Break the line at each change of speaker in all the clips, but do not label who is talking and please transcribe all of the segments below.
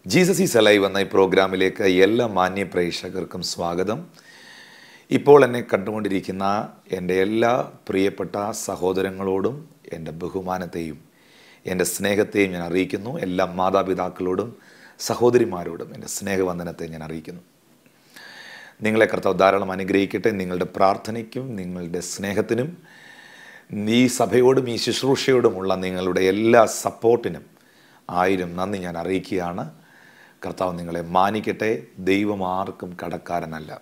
Jesus is alive എന്ന ഈ പ്രോഗ്രാമിലേക്ക് എല്ലാ മാന്യ പ്രേക്ഷകർക്കും സ്വാഗതം. ഇപ്പോൾ എന്നെ കണ്ടുകൊണ്ടിരിക്കുന്ന എൻ്റെ എല്ലാ പ്രിയപ്പെട്ട സഹോദരങ്ങളോടും എൻ്റെ ബഹുമാനത്തെയും എൻ്റെ സ്നേഹത്തെയും ഞാൻ അറിയിക്കുന്നു. എല്ലാ മാതാപിതാക്കളോടും സഹോദരിമാരോടും എൻ്റെ സ്നേഹവന്ദനത്തെ ഞാൻ അറിയിക്കുന്നു. നിങ്ങളെ കർത്താവ് ധാരാളം അനുഗ്രഹിക്കട്ടെ. നിങ്ങളുടെ പ്രാർത്ഥനയ്ക്കും നിങ്ങളുടെ സ്നേഹത്തിനും ഈ സഭയോടും ഈ ശുശ്രൂഷയോടുമുള്ള നിങ്ങളുടെ എല്ലാ സപ്പോർട്ടിനും 1000 നന്ദി ഞാൻ അറിയിക്കുകയാണ്. കർത്താവ് നിങ്ങളെ മാനിക്കട്ടെ. ദൈവം ആർക്കും കടക്കാരനല്ല.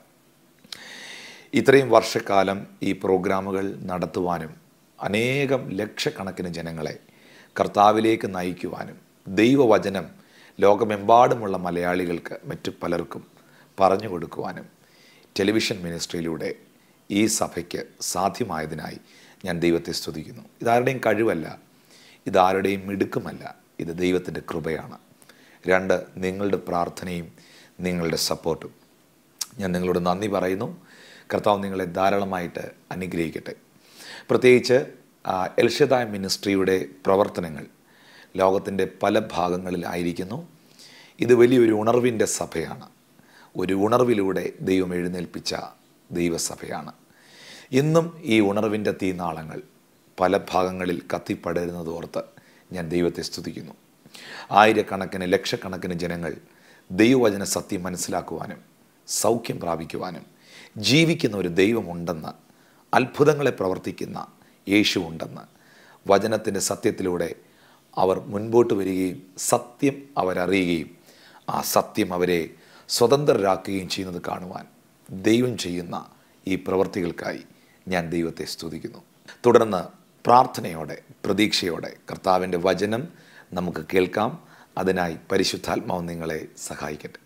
ഇത്രയും വർഷക്കാലം ഈ പ്രോഗ്രാമുകൾ നടത്തുവാനും അനേകം ലക്ഷക്കണക്കിന് ജനങ്ങളെ കർത്താവിലേക്ക് നയിക്കുവാനും ദൈവവചനം ലോകമെമ്പാടുമുള്ള മലയാളികൾക്ക് മറ്റു പലർക്കും പറഞ്ഞു കൊടുക്കുവാനും ടെലിവിഷൻ മിനിസ്ട്രിയിലൂടെ ഈ സഭയ്ക്ക് സാധ്യമായതിനായി ഞാൻ ദൈവത്തെ സ്തുതിക്കുന്നു. ഇതാരുടെയും കഴിവല്ല, ഇതാരുടെയും മിടുക്കുമല്ല, ഇത് ദൈവത്തിൻ്റെ കൃപയാണ്. 2, നിങ്ങളുടെ പ്രാർത്ഥനയും നിങ്ങളുടെ സപ്പോർട്ടും. ഞാൻ നിങ്ങളോട് നന്ദി പറയുന്നു. കർത്താവ് നിങ്ങളെ ധാരാളമായിട്ട് അനുഗ്രഹിക്കട്ടെ. പ്രത്യേകിച്ച് എൽഷദായ് മിനിസ്ട്രിയുടെ പ്രവർത്തനങ്ങൾ ലോകത്തിൻ്റെ പല ഭാഗങ്ങളിലായിരിക്കുന്നു. ഇത് വലിയൊരു ഉണർവിൻ്റെ സഭയാണ്. ഒരു ഉണർവിലൂടെ ദൈവം എഴുന്നേൽപ്പിച്ച ദൈവസഭയാണ്. ഇന്നും ഈ ഉണർവിൻ്റെ തീനാളങ്ങൾ പല ഭാഗങ്ങളിൽ കത്തിപ്പടരുന്നതോർത്ത് ഞാൻ ദൈവത്തെ സ്തുതിക്കുന്നു. ആയിരക്കണക്കിന് ലക്ഷക്കണക്കിന് ജനങ്ങൾ ദൈവവചന സത്യം മനസ്സിലാക്കുവാനും സൗഖ്യം പ്രാപിക്കുവാനും ജീവിക്കുന്ന ഒരു ദൈവമുണ്ടെന്ന്, അത്ഭുതങ്ങളെ പ്രവർത്തിക്കുന്ന യേശു ഉണ്ടെന്ന് വചനത്തിൻ്റെ സത്യത്തിലൂടെ അവർ മുൻപോട്ട് വരികയും സത്യം അവരറിയുകയും ആ സത്യം അവരെ സ്വതന്ത്രരാക്കുകയും ചെയ്യുന്നത് കാണുവാൻ ദൈവം ചെയ്യുന്ന ഈ പ്രവൃത്തികൾക്കായി ഞാൻ ദൈവത്തെ സ്തുതിക്കുന്നു. തുടർന്ന് പ്രാർത്ഥനയോടെ പ്രതീക്ഷയോടെ കർത്താവിൻ്റെ വചനം നമുക്ക് കേൾക്കാം. അതിനായി പരിശുദ്ധാത്മാവ് നിങ്ങളെ സഹായിക്കട്ടെ.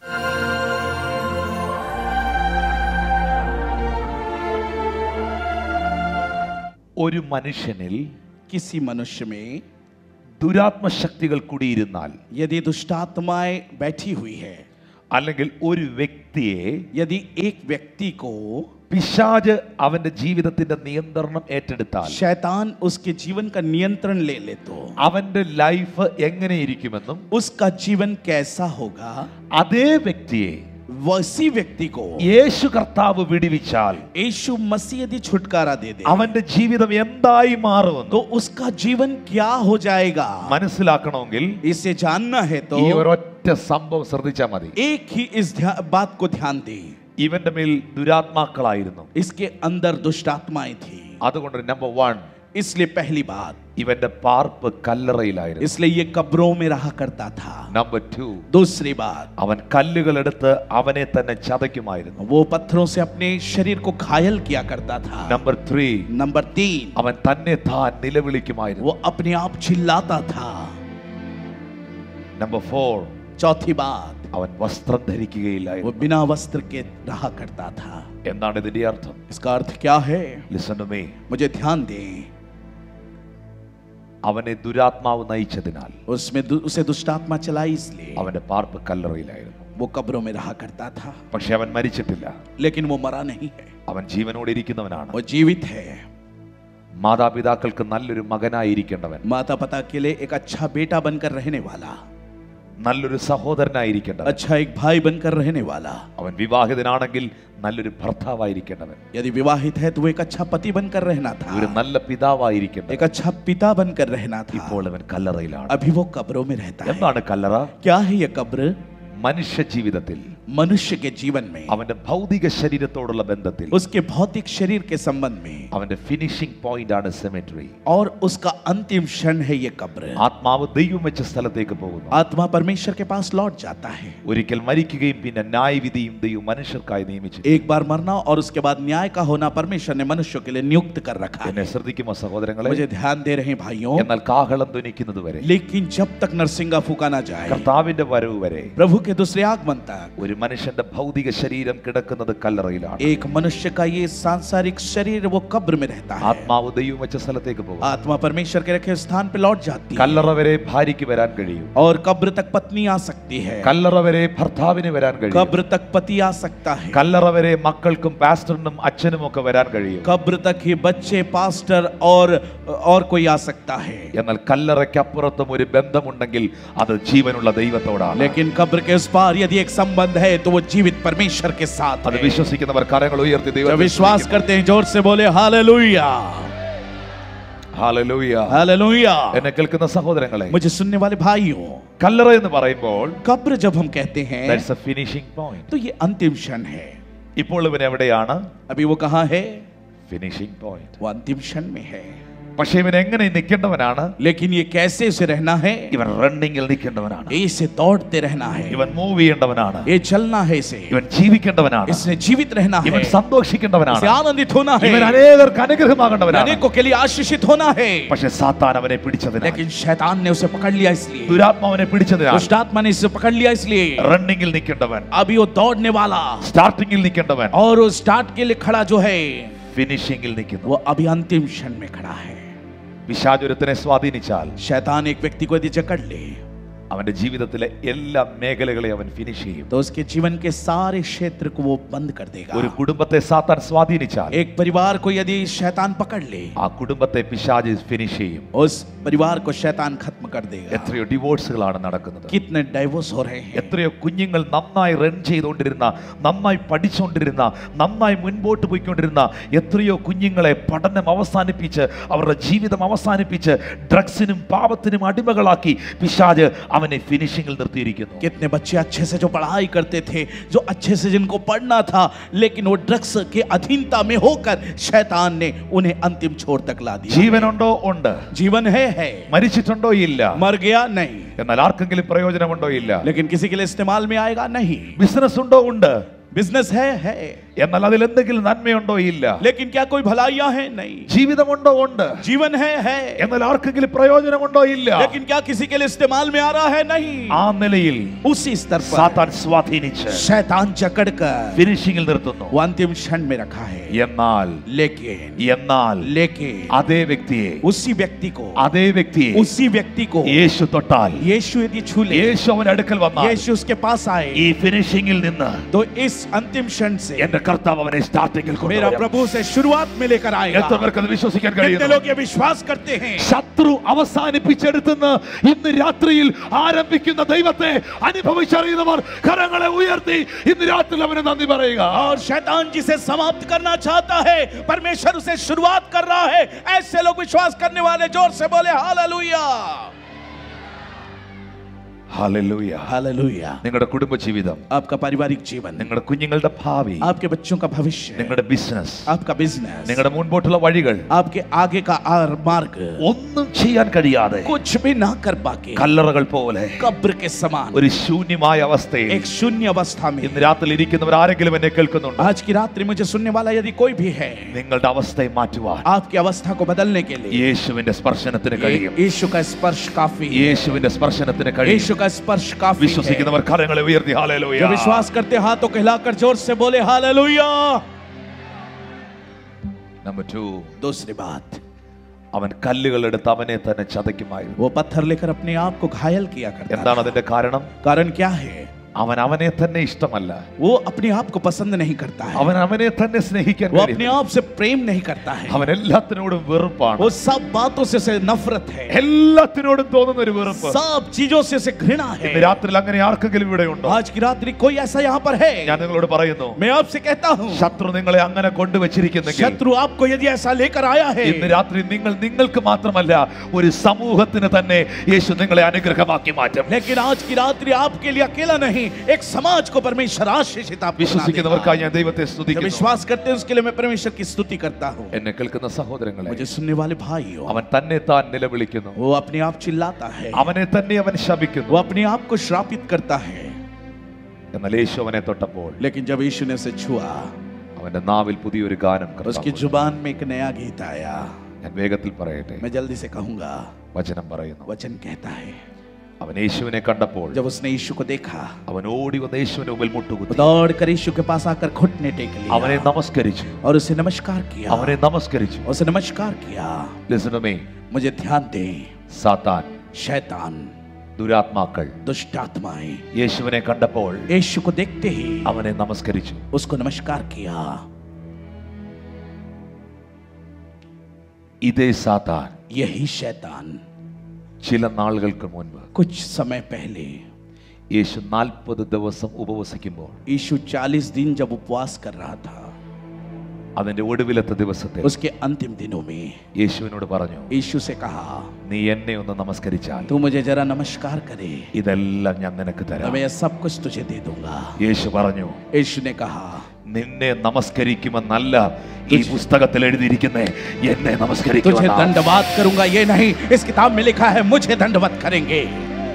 ഒരു മനുഷ്യനിൽ
किसी मनुष्य में
ദുരാത്മശക്തികൾ കൂടിയിരുന്നാൽ,
यदि दुष्टात्माएं बैठी हुई है,
അല്ലെങ്കിൽ ഒരു വ്യക്തിയെ
यदि एक व्यक्ति को
പിശാച് അവന്റെ ജീവിതത്തിന്റെ നിയന്ത്രണം ഏറ്റെടുത്താൽ,
शैतान उसके जीवन का नियंत्रण ले ले तो
അവന്റെ ലൈഫ് എങ്ങനെയിരിക്കുമെന്നും
उसका जीवन कैसा होगा,
അതേ വ്യക്തിയെ
वैसी व्यक्ति को
യേശു കർത്താവ് വിടുവിച്ചാൽ
यीशु मसीह यदि छुटकारा दे दे
അവന്റെ ജീവിതം എന്തായി മാറുമെന്ന്
तो उसका जीवन क्या हो जाएगा।
മനസ്സിലാക്കണമെങ്കിൽ
इसे जानना है तो
ഈ ഒരൊറ്റ സംഭവം ശ്രദ്ധിച്ചാൽ മതി.
एक ही इस बात को ध्यान दे।
ഇവന്റെ മേൽ ദുരാത്മാക്കളായിരുന്നു.
इसके अंदर दुष्टात्माएं थी।
അതുകൊണ്ട് നമ്പർ 1,
इसलिए पहली बात,
ഇവന്റെ പാർപ്പ് കല്ലറയിലായിരുന്നു.
इसलिए ये कब्रों में रहा करता था।
നമ്പർ 2,
दूसरी बात,
അവൻ കല്ലുകൾ എടുത്ത് അവനെ തന്നെ ചതയ്ക്കുമായിരുന്നു.
वो पत्थरों से अपने शरीर को घायल किया करता था।
നമ്പർ 3,
नंबर 3,
അവൻ തന്നെ താൻ നിലവിളിക്കുമായിരുന്നു.
वो अपने आप चिल्लाता था।
നമ്പർ 4,
चौथी बात,
അവൻ വസ്ത്രം
वो
ധരിക്കുകയില്ലായിരുന്നു.
बिना वस्त्र के रहा करता था।
എന്താണ് ഇതിന്റെ അർത്ഥം?
इसका अर्थ क्या है?
Listen to me.
मुझे ध्यान दें।
അവനെ ദുരാത്മാവ് നയിച്ചതിനാൽ
उसे दुष्टात्मा चलाई, इसलिए
അവന്റെ പാർപ്പ് കല്ലറയിലായിരുന്നു.
वो कब्रों में रहा करता था।
പക്ഷെ അവൻ മരിച്ചിട്ടില്ല.
लेकिन वो मरा नहीं है,
അവൻ ജീവനോടെ ഇരിക്കുന്നവനാണ്.
वो जीवित है।
മാതാപിതാക്കൾക്ക് നല്ലൊരു മകനായിരിക്കേണ്ടവൻ,
माता पिता के लिए एक अच्छा बेटा बनकर रहने वाला,
നല്ലൊരു സഹോദരനായിരിക്കേണ്ടവൻ,
अच्छा एक भाई बनकर रहने वाला,
അവൻ വിവാഹിതനാണെങ്കിൽ നല്ലൊരു ഭർത്താവായിരിക്കേണ്ടവൻ,
यदि विवाहित है तो वो एक अच्छा पति बनकर रहना था,
ഒരു നല്ല പിതാവായിരിക്കേണ്ടവൻ.
एक अच्छा पिता बनकर रहना था।
ഇപ്പോൾ അവൻ കല്ലറയിലാണ്.
अभी वो कब्रों में रहता है।
എന്താണ് കല്ലറ?
क्या है ये कब्र?
മനുഷ്യ ജീവിതത്തിൽ
मनुष्य के जीवन में,
അവന്റെ ഭൗതിക ശരീരത്തോടുള്ള ബന്ധത്തിൽ
उसके भौतिक शरीर के संबंध में,
അവന്റെ ഫിനിഷിംഗ് പോയിന്റ് ആണ് സെമിറ്ററി.
और उसका अंतिम क्षण है ये कब्र।
ആത്മാവ് ദൈവം വെച്ച സ്ഥലത്തേക്ക് പോകുന്നു.
आत्मा परमेश्वर के पास लौट जाता है।
ഒരിക്കൽ മരിക്കുകയും പിന്നെ ന്യായവിധിയും ദൈവം മനുഷ്യർക്കായി നിയമിച്ചു.
एक बार मरना और उसके बाद न्याय का होना परमेश्वर ने मनुष्यों के लिए नियुक्त कर रखा है।
എന്നെ ശ്രദ്ധിക്കുമോ സഹോദരങ്ങളെ?
मुझे ध्यान दे रहे हैं भाइयों।
എന്നാൽ കാഹളം ധ്വനിക്കുന്നത് വരെ,
लेकिन जब तक नरसिंगा फूका ना जाए,
കർത്താവിന്റെ വരവ് വരെ
प्रभु के दूसरे आगमन तक
ഒരു ഒരു മനുഷ്യന്റെ ഭൗതിക ശരീരം കിടക്കുന്നത് കല്ലറയിലാണ്.
एक मनुष्य का ये सांसारिक शरीर वो कब्र में रहता है.
ആത്മാവ് ദൈവം വെച്ച സ്ഥലത്തേക്ക് പോകും.
आत्मा परमेश्वर के रखे स्थान पे लौट जाती है.
കല്ലറ വരെ ഭാര്യയ്ക്ക് വരാൻ കഴിയും.
और कब्र तक पत्नी आ सकती है.
കല്ലറ വരെ ഭർത്താവിന് വരാൻ കഴിയും.
कब्र तक पति आ सकता है.
കല്ലറ വരെ മക്കൾക്കും പാസ്റ്ററിനും അച്ഛനും ഒക്കെ വരാൻ കഴിയും.
कब्र तक ही बच्चे, पास्टर और कोई आ सकता है.
എന്നാൽ കല്ലറയ്ക്കപ്പുറത്തും ഒരു ബന്ധമുണ്ടെങ്കിൽ അത് ജീവനുള്ള ദൈവത്തോടാണ്.
लेकिन कब्र के उस पार यदि एक संबंध है तो वो जीवित परमेश्वर के साथ
അത്
है.
വിശ്വസിക്കുന്നവർ കരങ്ങൾ ഉയർത്തി
जो
ദൈവത്തെ
विश्वास करते हैं जोर से बोले हालेलुया.
ഹല്ലേലൂയ.
हालेलुया.
എന്നെ കേൾക്കുന്ന സഹോദരങ്ങളെ,
मुझे सुनने वाले भाइयों,
കല്ലറ എന്ന് പറയുമ്പോൾ
कब्र जब हम कहते हैं
that's a finishing point.
तो ये अंतिम क्षण है.
ഇപ്പോൾ ഇവൻ എവിടെയാണ്?
अभी वो कहाँ है?
Finishing point.
वो अंतिम क्षण में है.
പക്ഷേ ഇവൻ എങ്ങനെ നിൽക്കേണ്ടവനാണ്?
लेकिन ये कैसे उसे रहना है?
ഇവൻ റണ്ണിങ്ങിൽ നിൽക്കേണ്ടവനാണ്.
इसे दौड़ते रहना है.
ഇവൻ മൂവ് ചെയ്യേണ്ടവനാണ്.
ये चलना है इसे.
ഇവൻ ജീവിക്കേണ്ടവനാണ്.
इसने जीवित रहना है.
ഇവൻ സന്തോഷിക്കേണ്ടവനാണ്.
इसे आनंदित होना है.
ഇവൻ അനേകർക്ക് അനുഗ്രഹമാകേണ്ടവനാണ്.
अनेकों के लिए आशीषित होना है.
പക്ഷേ സാത്താൻ അവനെ പിടിച്ചതിനാൽ,
लेकिन शैतान ने उसे पकड़ लिया इसलिए,
ദുരാത്മാവിനെ പിടിച്ചതിനാൽ
दुष्ट आत्मा ने इसे पकड़ लिया इसलिए
റണ്ണിങ്ങിൽ നിൽക്കേണ്ടവൻ,
अभी वो दौड़ने वाला
സ്റ്റാർട്ടിങ്ങിൽ നിൽക്കേണ്ടവൻ
और वो स्टार्ट के लिए खड़ा जो है
ഫിനിഷിംഗിൽ നിൽക്കുന്നു.
वो अभी अंतिम क्षण में खड़ा है.
പിശാചുരത്തിനെ സ്വാധീനിച്ചാൽ
शैतान एक व्यक्ति को यदि जकड़ ले
അവന്റെ ജീവിതത്തിലെ എല്ലാ മേഖലകളെയും അവൻ ഫിനിഷ് ചെയ്യും.
तो उसके जीवन के सारे क्षेत्र को वो बंद कर देगा.
ഒരു കുടുംബത്തെ സാത്താൻ സ്വാധീനിച്ചാൽ,
एक परिवार को यदि शैतान पकड़ ले,
ആ കുടുംബത്തെ പിശാച് ഫിനിഷ് ചെയ്യും.
उस परिवार को शैतान खत्म कर देगा.
എത്രയോ ഡിവോഴ്സുകളാണ് നടക്കുന്നത്.
कितने डाइवोर्स हो रहे हैं.
എത്രയോ കുഞ്ഞുങ്ങൾ നന്നായി റൺ ചെയ്തുകൊണ്ടിരുന്ന, നന്നായി പഠിച്ചുകൊണ്ടിരുന്ന, നന്നായി മുൻപോട്ട് പോയിക്കൊണ്ടിരുന്ന എത്രയോ കുഞ്ഞുങ്ങളെ പഠനം അവസാനിപ്പിച്ച്, അവരുടെ ജീവിതം അവസാനിപ്പിച്ച് ഡ്രഗ്സിനും പാപത്തിനും അടിമകളാക്കി പിശാച് അവനെ ഫിനിഷിംഗിൽ നിർത്തിയിരിക്കുന്നു.
कितने बच्चे अच्छे से जो पढ़ाई करते थे, जो अच्छे से जिनको पढ़ना था, लेकिन वो ड्रग्स के अधीनता में होकर शैतान ने उन्हें अंतिम छोर तक ला दिया.
ജീവനുണ്ടോ? ഉണ്ട്.
जीवन है.
മരിച്ചിട്ടുണ്ടോ? ഇല്ല.
मर गया? नहीं.
എന്നാൽ ആർക്കെങ്കിലും പ്രയോജനമുണ്ടോ? ഇല്ല.
लेकिन किसी के लिए इस्तेमाल में आएगा? नहीं.
ബിസിനസ് ഉണ്ടോ? ഉണ്ട്.
बिजनेस है.
എന്നാൽ അതിൽ എന്തെങ്കിലും നന്മയുണ്ടോ? ഇല്ല.
लेकिन क्या कोई भलाइयां है? नहीं.
ജീവിതമുണ്ടോ? ഉണ്ട്.
जीवन है.
എന്നാൽ ആർക്കെങ്കിലും പ്രയോജനമുണ്ടോ? ഇല്ല.
लेकिन क्या किसी के लिए इस्तेमाल में आ रहा है? नहीं.
ആ നിലയിൽ
उसी स्तर पर
സാത്താൻ സ്വാധീനിച്ച്
शैतान जकड़कर
ഫിനിഷിംഗിൽ നിർത്തുന്നു.
वो अंतिम क्षण में रखा है.
എന്നാൽ
लेकिन
അതേ വ്യക്തിയെ
उसी व्यक्ति को
യേശു തൊട്ടാൽ,
यीशु यदि छू ले,
യേശു അവന്റെ അടുക്കൽ വന്നാൽ,
यीशु उसके पास आए,
ഈ ഫിനിഷിംഗിൽ നിന്ന്
तो इस अंतिम क्षण से
എന്റെ കർത്താവ് അവനെ സ്റ്റാർട്ടിംഗിൽ
मेरा प्रभु से शुरुआत में लेकर आएगा.
എത്ര പേർക്ക് അത് വിശ്വസിക്കാൻ
कितने
കഴിയുന്നു?
लोग ये विश्वास करते हैं?
ശത്രു അവസാനിപ്പിച്ചെടുത്തുന്ന ഇന്ന് രാത്രിയിൽ ആരംഭിക്കുന്ന ദൈവത്തെ അനുഭവിച്ചറിയുന്നവർ കരങ്ങളെ ഉയർത്തി ഇന്ന് രാത്രി അവനെ നന്ദി പറയുക.
और शैतान जिसे समाप्त करना चाहता है, परमेश्वर उसे शुरुआत कर रहा है. ऐसे लोग विश्वास करने वाले जोर से बोले हालेलुया.
ഹല്ലേലൂയ.
हालेलुया.
നിങ്ങളുടെ കുടുംബ ജീവിതം,
आपका पारिवारिक जीवन,
നിങ്ങളുടെ കുഞ്ഞുങ്ങളുടെ ഭാവി,
आपके बच्चों का भविष्य,
നിങ്ങളുടെ ബിസിനസ്,
आपका बिजनेस,
നിങ്ങളുടെ മുൻപോട്ടുള്ള വഴികൾ
आपके आगे का मार्ग,
ഒന്നും ചെയ്യാൻ കഴിയാതെ
कुछ भी ना कर पाके
കല്ലറകൾ പോലെ
कब्र के समान
ഒരു ശൂന്യമായ അവസ്ഥയിൽ
एक शून्य अवस्था में
ഇന്ന് രാത്രി ഇരിക്കുന്നവർ ആരെങ്കിലും എന്നെ കേൾക്കുന്നുണ്ടോ?
आज की रात्रि मुझे सुनने वाला यदि कोई भी है,
നിങ്ങളുടെ അവസ്ഥയെ മാറ്റുവാൻ
आपकी अवस्था को बदलने के लिए
യേശുവിന്റെ സ്പർശനത്തിന് കഴിയും.
यीशु का स्पर्श काफी है.
യേശുവിന്റെ സ്പർശനത്തിന് കഴിയും.
यीशु का स्पर्श काफी है.
വിശ്വസിക്കുന്നവർ കരങ്ങളെ ഉയർത്തി ഹല്ലേലൂയ.
जो विश्वास करते हाथों को हिलाकर जोर से बोले हालेलुया.
നമ്പർ 2,
दूसरी बात,
അവൻ കല്ലുകൾ എടുത്ത് അവനെ തന്നെ ചതയ്ക്കുമായിരുന്നു.
वो पत्थर लेकर अपने आप को घायल किया करता
എന്താണ്
था.
അതിന്റെ കാരണം?
कारण क्या है?
അവൻ അവനെ തന്നെ ഇഷ്ടമല്ല.
वो अपने आप को पसंद नहीं करता है.
അവൻ അവനെ തന്നെ സ്നേഹിക്കാൻ
वो अपने
കഴിയില്ല.
आप से प्रेम नहीं करता है.
അവൻ എല്ലാത്തിനോടും വെറുപ്പാണ്.
वो सब बातों से उसे नफरत है.
എല്ലാത്തിനോടും തോന്നുന്ന ഒരു വെറുപ്പ്.
सब चीजों से उसे घृणा है.
ഇന്ന് രാത്രിയിൽ അങ്ങനെ ആർക്കെങ്കിലും ഇവിടെ ഉണ്ടോ?
आज की रात्रि कोई ऐसा यहाँ पर है?
ഞാൻ നിങ്ങളോട് പറയുന്നു,
मैं आपसे कहता हूँ,
ശത്രു നിങ്ങളെ അങ്ങനെ കൊണ്ടുവച്ചിരിക്കുന്നെങ്കിൽ
शत्रु आपको यदि ऐसा लेकर आया है,
ഇന്ന് രാത്രി നിങ്ങൾക്ക് മാത്രമല്ല ഒരു സമൂഹത്തിന് തന്നെ യേശു നിങ്ങളെ അനുഗ്രഹമാക്കി മാറ്റും.
लेकिन आज की रात्रि आपके लिए अकेला नहीं, एक समाज को परमेश्वर आशीषित आपको बना
വിശ്വസിക്കുന്നവർക്കായി
देगा.
ഞാൻ ദൈവത്തെ
जो
സ്തുതിക്കുന്നു.
विश्वास करते हैं उसके लिए मैं परमेश्वर की स्तुति करता हूँ.
എന്നെ കേൾക്കുന്ന സഹോദരങ്ങളെ,
मुझे सुनने वाले भाइयों,
അവൻ തന്നെ താൻ നിലവിളിക്കുന്നു.
वो अपने आप चिल्लाता है,
അവനെ തന്നെ അവൻ ശപിക്കുന്നു.
वो अपने आप को श्रापित करता है.
എന്നാൽ യേശു അവനെ തൊട്ടപ്പോൾ
लेकिन जब यीशु ने उसे छुआ,
അവന്റെ നാവിൽ പുതിയൊരു ഗാനം
उसकी
കർത്താവ്.
जुबान में एक नया गीत आया.
ഞാൻ വേഗത്തിൽ പറയട്ടെ.
मैं जल्दी से कहूंगा.
വചനം പറയുന്നു,
वचन कहता है,
അവൻ യേശുവിനെ കണ്ടപ്പോൾ
जब उसने यीशु को देखा,
അവൻ ഓടി വന്ന് യേശുവിന്റെ മുമ്പിൽ
वो
മുട്ടുകുത്തി
दौड़कर यीशु के पास आकर घुटने टेक
അവനെ
लिया
നമസ്കരിച്ചു.
और उसे नमस्कार किया।
അവനെ നമസ്കരിച്ചു.
उसे नमस्कार किया।
Listen to me.
मुझे ध्यान दें,
സാത്താൻ,
शैतान,
ദുരാത്മാക്കൾ
दुष्ट आत्माएं
യേശുവിനെ കണ്ടപ്പോൾ
यीशु को देखते ही
അവനെ നമസ്കരിച്ചു.
उसको नमस्कार किया।
ഇതേ സാത്താൻ
यही शैतान
ചില നാളുകൾക്ക് മുൻപ്
कुछ समय पहले
യേശു 40 ദിവസം ഉപവസിക്കുമ്പോൾ
यीशु 40 दिन जब उपवास कर रहा था,
അതിന്റെ ഒടുവിലത്തെ ദിവസത്തിൽ
उसके अंतिम दिनों में
യേശുവിനോട് പറഞ്ഞു,
यीशु से कहा,
നീ എന്നെ ഒന്ന് നമസ്കരിച്ചാൽ
तू मुझे जरा नमस्कार करे,
ഇതെല്ലാം ഞാൻ നിനക്ക്
तो
തരാം.
मैं सब कुछ तुझे दे दूंगा।
യേശു പറഞ്ഞു,
यीशु ने कहा,
നിന്നെ നമസ്കരിക്കുമെന്നല്ല ഈ പുസ്തകത്തിൽ എഴുതിയിരിക്കുന്നേ, എന്നെ
तुझे
നമസ്കരിക്കുമെന്നാ.
दंडवात करूंगा ये नहीं, इस किताब में लिखा है मुझे दंडवत करेंगे।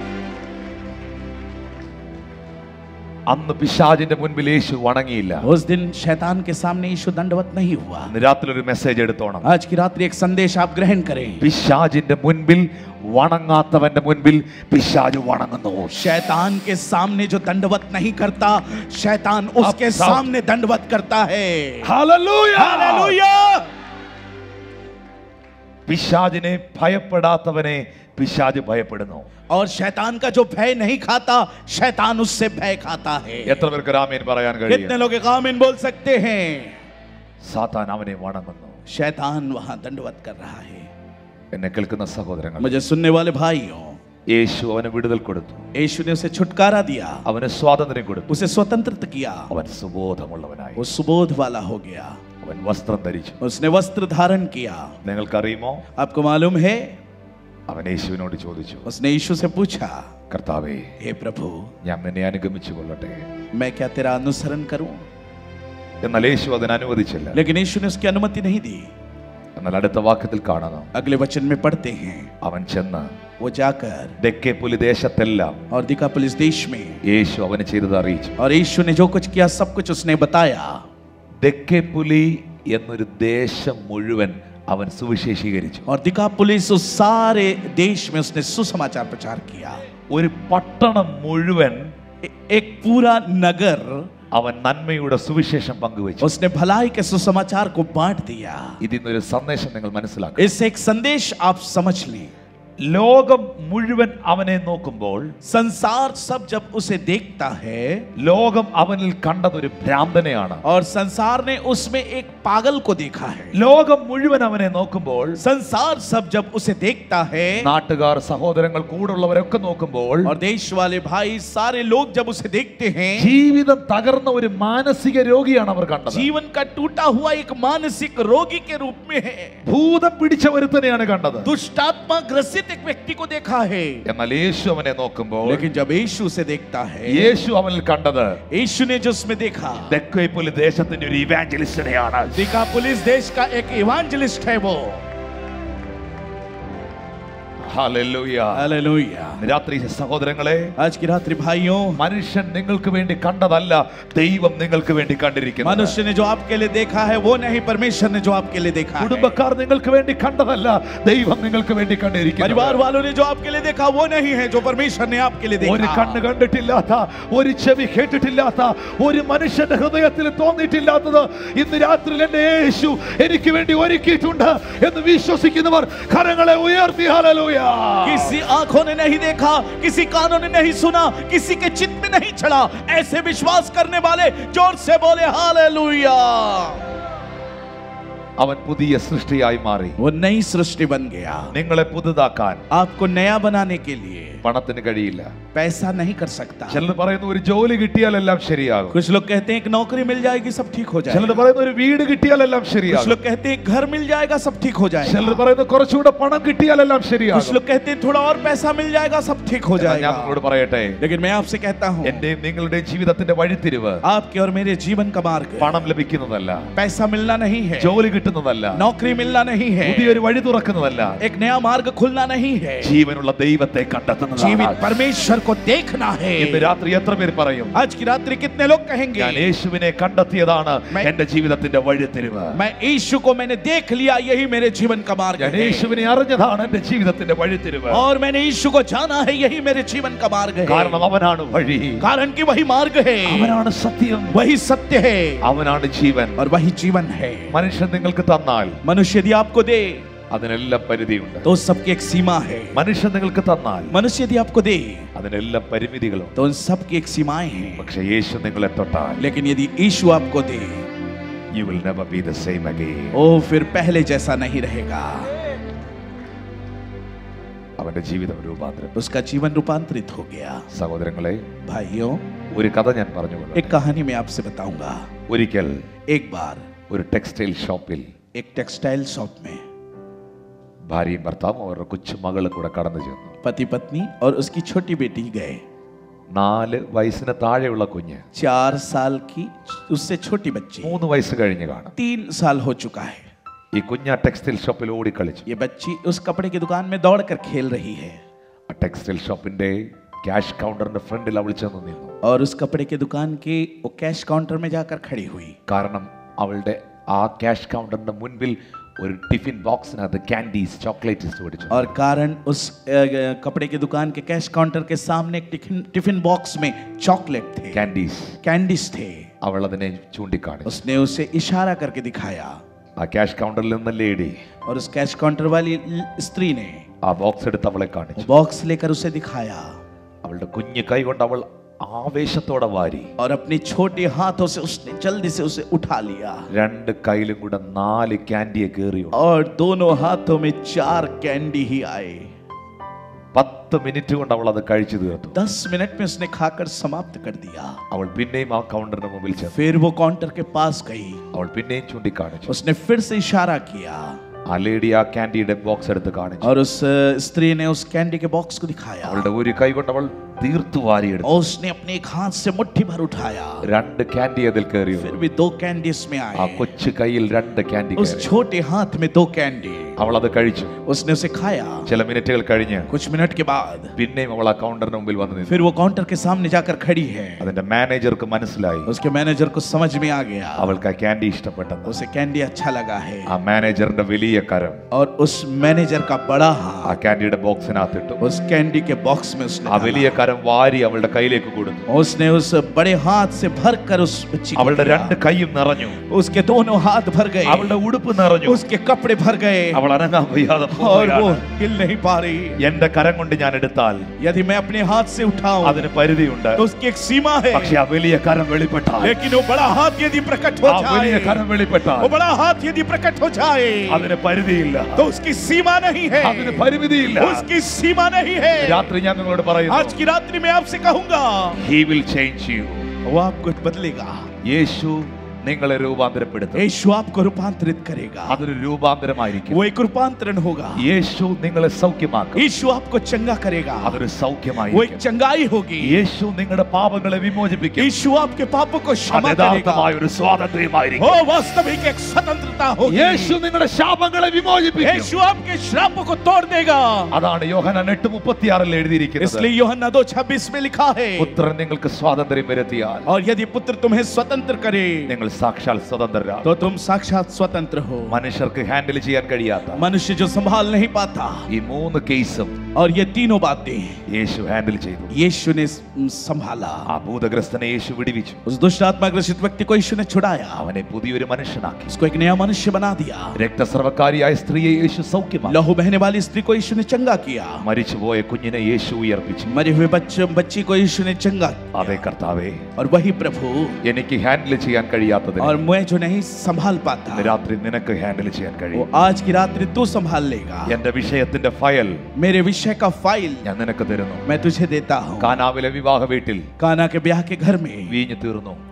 അന്ന് പിശാചിന്റെ മുൻപിൽ യേശു വണങ്ങിയില്ല.
उस दिन शैतान के सामने यीशु दंडवत नहीं हुआ।
ഇന്ന് രാത്രി ഒരു മെസ്സേജ് എടുത്തോണം.
आज की रात्रि एक संदेश आप ग्रहण करें।
പിശാചിന്റെ മുൻപിൽ വണങ്ങാത്തവന്റെ മുൻപിൽ പിശാച് വണങ്ങുന്നു.
शैतान के सामने जो दंडवत नहीं करता, शैतान उसके
सब-
सामने दंडवत करता है।
ഹല്ലേലൂയ.
हालेलुया।
പിശാചിനെ ഭയപ്പെടാത്തവനെ പിശാച് ഭയപ്പെടുന്നു.
और शैतान का जो भय नहीं खाता, शैतान उससे भय खाता है।
എത്ര പേർക്ക് ആമേൻ പറയാൻ
कितने
കഴിയും?
लोग आमीन बोल सकते हैं?
സാത്താൻ അവനെ വണങ്ങുന്നു.
शैतान वहां दंडवत कर रहा है।
എന്നെ കേൾക്കുന്ന സഹോദരങ്ങൾ,
मुझे सुनने वाले भाइयों,
യേശു അവന് വിടുതൽ കൊടുത്തു.
यीशु ने उसे छुटकारा दिया,
അവന് സ്വാതന്ത്ര്യം കൊടുത്തു.
उसे स्वतंत्र किया।
അവൻ സുബോധമുള്ളവനായി.
वो सुबोध वाला हो गया।
അവൻ വസ്ത്രം ധരിച്ചു.
उसने वस्त्र धारण किया।
നിങ്ങൾക്കറിയുമോ,
आपको मालूम है,
അവൻ യേശുവിനോട് ചോദിച്ചു,
उसने यीशु से पूछा,
കർത്താവേ,
हे प्रभु,
ഞാൻ നിന്നെ അനുഗമിച്ചു കൊള്ളട്ടെ?
मैं क्या तेरा अनुसरण करूं?
എന്നാൽ യേശു അതിന് അനുവദിച്ചില്ല.
लेकिन यीशु ने उसकी अनुमति नहीं दी।
എന്നാൽ അടുത്ത വാക്യത്തിൽ കാണുന്നു,
अगले वचन में पढ़ते हैं,
അവൻ ചെന്ന്
वो जाकर
ദെക്കേപുലി ദേശത്തെല്ലാം
और दिकापुलिस देश में
യേശു അവന് ചെയ്തത് അറിയിച്ചു.
और यीशु ने जो कुछ किया सब कुछ उसने बताया।
ദെക്കേപുലി എന്നൊരു ദേശം മുഴുവൻ അവൻ സുവിശേഷീകരിച്ചു.
और दिकापुलिस उस सारे देश में उसने सुसमाचार प्रचार किया।
ഒരു പട്ടണം മുഴുവൻ
एक पूरा नगर
അവൻ നന്മയുടെ സുവിശേഷം പങ്കുവച്ചു.
उसने भलाई के सुसमाचार को बांट दिया।
ഇതിന്നൊരു സന്ദേശം നിങ്ങൾ മനസ്സിലാക്കുക.
इससे एक संदेश आप समझ ली।
ലോകം മുഴുവൻ അവനെ നോക്കുമ്പോൾ
संसार सब जब उसे देखता है,
ലോകം അവനിൽ കണ്ടതൊരു ഭ്രാന്തനെയാണ്.
और संसार ने उसमें एक पागल को देखा है।
ലോകം മുഴുവൻ അവനെ നോക്കുമ്പോൾ,
संसार सब जब उसे देखता है,
നാട്ടുകാർ, സഹോദരങ്ങൾ, കൂടുള്ളവരൊക്കെ നോക്കുമ്പോൾ,
और देश वाले भाई सारे लोग जब उसे देखते हैं,
ജീവിതം തകർന്ന ഒരു മാനസിക രോഗിയാണ് അവർ കണ്ടത്.
जीवन का टूटा हुआ एक मानसिक रोगी के रूप में है।
ഭൂതം പിടിച്ച ഒരുത്തനെയാണ് കണ്ടത്.
दुष्टात्मा ग्रसित एक व्यक्ति को देखा है।
എന്നാൽ യേശു അവനെ നോക്കുമ്പോൾ,
लेकिन जब यीशु उसे देखता है,
യേശു അവനിൽ കണ്ടത്
यीशु ने जो उसमें देखा,
ദെക്കേപുലി ദേശത്തിന്റെ ഒരു ഇവാഞ്ചലിസ്റ്റിനെയാണ്.
दिकापुलिस देश का एक इवांजलिस्ट है वो।
ഹല്ലേലൂയ.
हालेलुया।
രാത്രി സഹോദരങ്ങളെ,
आज की रात्रि भाइयों,
മനുഷ്യൻ നിങ്ങൾക്ക് വേണ്ടി കണ്ടതല്ല, ദൈവം നിങ്ങൾക്ക് വേണ്ടി കണ്ടിരിക്കുന്നു.
मनुष्य ने जो आपके लिए देखा है वो नहीं, परमेश्वर ने जो आपके लिए देखा है।
കുടുംബക്കാർ നിങ്ങൾക്ക് വേണ്ടി കണ്ടതല്ല, ദൈവം നിങ്ങൾക്ക് വേണ്ടി കണ്ടിരിക്കുന്നു.
परिवार वालों ने जो आपके लिए देखा वो नहीं है, जो परमेश्वर ने आपके लिए
ഒരു
देखा।
കണ്ണ് കണ്ടിട്ടില്ലാത്ത, ഒരു ചെവി കേട്ടിട്ടില്ലാത്ത, ഒരു മനുഷ്യന്റെ ഹൃദയത്തിൽ തോന്നിയിട്ടില്ലാത്തത് ഇന്ന് രാത്രി എന്റെ യേശു എനിക്ക് വേണ്ടി ഒരുക്കിയിട്ടുണ്ട് എന്ന് വിശ്വസിക്കുന്നവർ കരങ്ങളെ ഉയർത്തി ഹല്ലേലൂയ.
किसी आंखों ने नहीं देखा, किसी कानों ने नहीं सुना, किसी के चित्त में नहीं चढ़ा, ऐसे विश्वास करने वाले जोर से बोले हालेलुया।
അവൻ പുതിയ സൃഷ്ടിയായി മാറി.
वो नई सृष्टि बन गया।
നിങ്ങളെ പുതുതാക്കാൻ
आपको नया बनाने के लिए
പണത്തിന് കഴിയില്ല.
पैसा नहीं कर सकता।
ചിലർ പറയുന്നു ഒരു ജോലി കിട്ടിയാൽ എല്ലാം ശരിയാകും.
कुछ लोग कहते हैं एक नौकरी मिल जाएगी सब ठीक हो
ചിലർ
जाएगा।
പറയുന്നു ഒരു വീട് കിട്ടിയാൽ എല്ലാം
कुछ
ശരിയാകും.
लोग कहते हैं घर मिल जाएगा सब ठीक हो
ചിലർ
जाएगा।
പറയുന്നു കുറച്ചുകൂടെ പണം കിട്ടിയാൽ എല്ലാം
कुछ
ശരിയാകും.
लोग कहते हैं थोड़ा और पैसा मिल जाएगा सब ठीक हो
എന്നാൽ ഞാൻ
जाएगा।
നിങ്ങളോട് പറയട്ടെ,
लेकिन मैं आपसे कहता हूँ,
എന്റെയും നിങ്ങളുടെയും ജീവിതത്തിന്റെ വഴിത്തിരിവ്
आपके और मेरे जीवन का मार्ग
പണം ലഭിക്കുന്നതല്ല,
पैसा मिलना नहीं है,
ജോലി കിട്ടുന്നതല്ല,
नौकरी मिलना नहीं है,
പുതിയൊരു വഴി തുറക്കുന്നതല്ല,
एक नया मार्ग खुलना नहीं है,
ജീവനുള്ള ദൈവത്തെ കണ്ടെത്തുന്നതാണ്.
जीवित परमेश्वर को देखना है।
ഇന്ന് രാത്രി എത്ര പേര് പറയും,
आज की रात्रि कितने लोग कहेंगे,
ഞാൻ യേശുവിനെ കണ്ടെത്തിയതാണ് എന്റെ ജീവിതത്തിന്റെ വഴിത്തിരിവ്,
मैं यीशु को मैंने देख लिया, यही मेरे जीवन का मार्ग
ഞാൻ
है।
യേശുവിനെ അറിഞ്ഞതാണ് എന്റെ ജീവിതത്തിന്റെ വഴിത്തിരിവ്,
और मैंने यीशु को जाना है, यही मेरे जीवन का मार्ग है।
കാരണം അവനാണ് വഴി,
कारण कि वही मार्ग है,
അവനാണ് സത്യം,
वही सत्य है
അവനാണ് ജീവൻ.
और वही जीवन है।
മനുഷ്യൻ നിങ്ങൾക്ക് തന്നാൽ
मनुष्य यदि आपको दे
അതിനെല്ലാം പരിധിയുണ്ട്.
तो सबकी एक सीमा है।
മനുഷ്യൻ നിങ്ങൾക്ക് തന്നാൽ
मनुष्य यदि आपको दे
അതിനെല്ലാം പരിമിതികളുണ്ട്.
तो उन सबकी एक सीमाएं हैं।
പക്ഷേ യേശു നിങ്ങളെ തൊട്ടാൽ
लेकिन यदि यीशु आपको दे,
you will never be the same again.
ओ फिर पहले जैसा नहीं रहेगा।
അവന്റെ ജീവിതം രൂപാന്തരം.
उसका जीवन रूपांतरित हो गया।
സഹോദരങ്ങളെ,
भाइयों,
ഒരു കഥ ഞാൻ പറഞ്ഞുകൊള്ളു.
एक कहानी मैं आपसे बताऊंगा।
ഒരിക്കൽ
एक बार
ഒരു ടെക്സ്റ്റൈൽ ഷോപ്പിൽ
एक टेक्सटाइल शॉप में
ഭാര്യയും ഭർത്താവും അവരുടെ കൊച്ചു മകളും കൂടെ കടന്നു ചെന്നു.
पति पत्नी और उसकी छोटी बेटी गए।
4 വയസ്സിന് താഴെയുള്ള കുഞ്ഞ്
4 साल की उससे छोटी बच्ची,
3 വയസ്സ് കഴിഞ്ഞ് കാണും.
3 साल हो चुका है।
ഈ കുഞ്ഞ് ആ ടെക്സ്റ്റൈൽ ഷോപ്പിൽ ഓടിക്കളിച്ചു.
ये बच्ची उस कपड़े की दुकान में दौड़कर खेल रही है
ആ ടെക്സ്റ്റൈൽ ഷോപ്പിന്റെ ക്യാഷ് കൗണ്ടറിന്റെ ഫ്രണ്ടിൽ അവൾ ചെന്ന് നിന്നു.
और उस कपड़े की दुकान के वो कैश काउंटर में जाकर खड़ी हुई।
കാരണം അവളുടെ ആ ക്യാഷ് കൗണ്ടറിന്റെ മുൻപിൽ ഒരു ടിഫിൻ ബോക്സിനകത്ത് കാൻഡീസ്, ചോക്ലേറ്റ്സ് പിടിച്ചു.
और कारण उस कपड़े की दुकान के कैश काउंटर के सामने एक टिफिन बॉक्स में चॉकलेट थे, कैंडीज थे।
അവൾ അതിനെ ചൂണ്ടിക്കാണിച്ചു.
उसने उसे इशारा करके दिखाया
ആ ക്യാഷ് കൗണ്ടറിൽ നിന്ന് ലേഡി
और उस कैश काउंटर वाली स्त्री ने
ആ ബോക്സ് എടുത്ത് അവളെ കാണിച്ചു.
बॉक्स लेकर उसे दिखाया
അവളുടെ കുഞ്ഞു കൈ കൊണ്ട് അവൾ ആവേശത്തോടെ വാരി
और अपने छोटे हाथों से उसने जल्दी से उसे उठा लिया
2 കൈയിലും കൂടെ 4 കാൻഡിയെ കേറി.
और दोनों हाथों में 4 कैंडी ही आए।
10 മിനിറ്റ് കൊണ്ട് അവൾ അത് കഴിച്ചു തീർത്തു.
10 मिनट में उसने खाकर समाप्त कर दिया।
അവൾ പിന്നെയും ആ കൗണ്ടറിന് മുമ്പിൽ ചെന്നു.
फिर वो काउंटर के पास गई,
അവൾ പിന്നെയും ചൂണ്ടിക്കാണിച്ചു.
उसने फिर से इशारा किया
ആ ലേഡി ആ കാൻഡിയുടെ ബോക്സ് എടുത്ത് കാണിച്ചു.
और उस स्त्री ने उस कैंडी के बॉक्स को दिखाया
അവളുടെ ഒരു കൈ കൊണ്ട് അവൾ തീർത്തു വാരിയെടുത്തു.
और उसने अपने एक हाथ से मुट्ठी भर उठाया।
2 കാൻഡി അതിൽ കയറി.
फिर भी 2 कैंडी इसमें
ആ
आए।
കൊച്ചു കൈയിൽ 2 കാൻഡി
उस
കയറി.
छोटे हाथ में 2 कैंडी।
അവൾ അത് കഴിച്ചു.
उसने उसे खाया।
ചില മിനിറ്റുകൾ കഴിഞ്ഞ്
कुछ मिनट के बाद
പിന്നെയും അവൾ ആ കൗണ്ടറിന് മുമ്പിൽ വന്നു നിന്നു.
फिर वो काउंटर के सामने जाकर खड़ी है।
അതിന്റെ മാനേജർക്ക് മനസ്സിലായി
उसके मैनेजर को समझ में आ गया,
അവൾക്ക് ആ കാൻഡി ഇഷ്ടപ്പെട്ടെന്ന്.
उसे कैंडी अच्छा लगा है।
ആ മാനേജറിന്റെ വലിയ കരം
और उस मैनेजर का बड़ा
ആ
हाथ
കാൻഡിയുടെ ബോക്സിനകത്തിട്ടു.
उस कैंडी के बॉक्स में उसने
ആ
डाला।
വലിയ കരം വാരി അവളുടെ കയ്യിലേക്ക് കൊടുത്തു.
उसने उस बड़े हाथ से भरकर उस बच्ची को
അവളുടെ
दिया।
2 കൈയും നിറഞ്ഞു.
उसके दोनों हाथ भर गए,
അവളുടെ ഉടുപ്പ് നിറഞ്ഞു.
उसके कपड़े भर गए
അവൾ അനങ്ങാൻ വയ്യാതെ
और वो
പോവുകയാണ്.
हिल नहीं पा रही।
എന്റെ കരം കൊണ്ട് ഞാൻ എടുത്താൽ
यदि मैं अपने हाथ से उठाऊं
അതിന് പരിധിയുണ്ട്.
तो उसकी एक सीमा है,
പക്ഷെ ആ വലിയ കരം വെളിപ്പെട്ടാൽ,
लेकिन वो बड़ा हाथ यदि प्रकट हो
ആ വലിയ
जाए,
കരം വെളിപ്പെട്ടാൽ
वो बड़ा हाथ यदि प्रकट हो जाए
അതിന് പരിധിയില്ല,
तो उसकी सीमा नहीं है,
അതിന് പരിമിതിയില്ല.
उसकी सीमा नहीं है।
രാത്രി ഞാൻ നിങ്ങളോട് പറയുന്നു,
आज की रात्रि में आपसे कहूंगा,
he will change you.
वो आपको बदलेगा।
യേശു നിങ്ങളെ രൂപാന്തരപ്പെടുത്തും.
यीशु आपको रूपांतरित करेगा।
അതൊരു രൂപാന്തരമായിരിക്കും.
वो एक रूपांतरण होगा।
യേശു നിങ്ങളെ സൗഖ്യമാക്കും.
यीशु आपको चंगा करेगा।
അതൊരു
वो एक
സൗഖ്യമായിരിക്കും.
चंगाई होगी।
യേശു നിങ്ങളുടെ പാപങ്ങളെ വിമോചിപ്പിക്കും.
यीशु आपके पापों को
അത്
क्षमा करेगा।
യഥാർത്ഥമായ ഒരു സ്വാതന്ത്ര്യമായിരിക്കും.
वो वास्तविक एक स्वतंत्रता होगी।
യേശു നിങ്ങളുടെ ശാപങ്ങളെ വിമോചിപ്പിക്കും.
यीशु आपके श्रापों को तोड़ देगा।
അതാണ് യോഹന്നാൻ 8:36 എഴുതിയിരിക്കുന്നത്.
इसलिए यूहन्ना 2:26 में लिखा है,
പുത്രൻ നിങ്ങൾക്ക് സ്വാതന്ത്ര്യം വരുത്തിയാൽ
और यदि पुत्र तुम्हें स्वतंत्र करे
നിങ്ങൾ സാക്ഷാൽ സ്വതന്ത്രരാകും.
तो तुम साक्षात स्वतंत्र हो।
മനുഷ്യർക്ക് ഹാൻഡിൽ ചെയ്യാൻ കഴിയാത്ത
मनुष्य जो संभाल नहीं पाता,
ഈ 3 കേസും
और ये तीनों बातें
യേശു ഹാൻഡിൽ ചെയ്തു.
यीशु ने संभाला।
ആ ഭൂതഗ്രസ്തനെ യേശു വിടുവിച്ചു.
उस दुष्ट आत्मा ग्रसित व्यक्ति को यीशु ने छुड़ाया,
അവനെ പുതിയൊരു മനുഷ്യനാക്കി.
उसको एक नया मनुष्य बना दिया।
രക്തസ്രവക്കാരിയായ സ്ത്രീയെ യേശു സൗഖ്യമാക്കി.
लहू बहने वाली स्त्री को यीशु ने चंगा किया।
മരിച്ചുപോയ കുഞ്ഞിനെ യേശു ഉയർപ്പിച്ചു.
मरे हुए बच्ची को यीशु ने चंगा
അതേ
किया।
കർത്താവേ,
और वही प्रभु,
എനിക്ക് ഹാൻഡിൽ ചെയ്യാൻ കഴിയാത്തതിന്
और मैं जो नहीं संभाल पाता,
ഇന്ന് രാത്രി നിനക്ക് ഹാൻഡിൽ ചെയ്യാൻ
वो
കഴിയും.
आज की रात्रि तू संभाल लेगा।
എന്റെ വിഷയത്തിന്റെ ഫയൽ
मेरे विषय का फाइल
ഞാൻ നിനക്ക് തരുന്നു.
मैं तुझे देता हूँ।
കാനാവിലെ വിവാഹ വീട്ടിൽ
काना के ब्याह के घर में
വീഞ്ഞു തീർന്നു.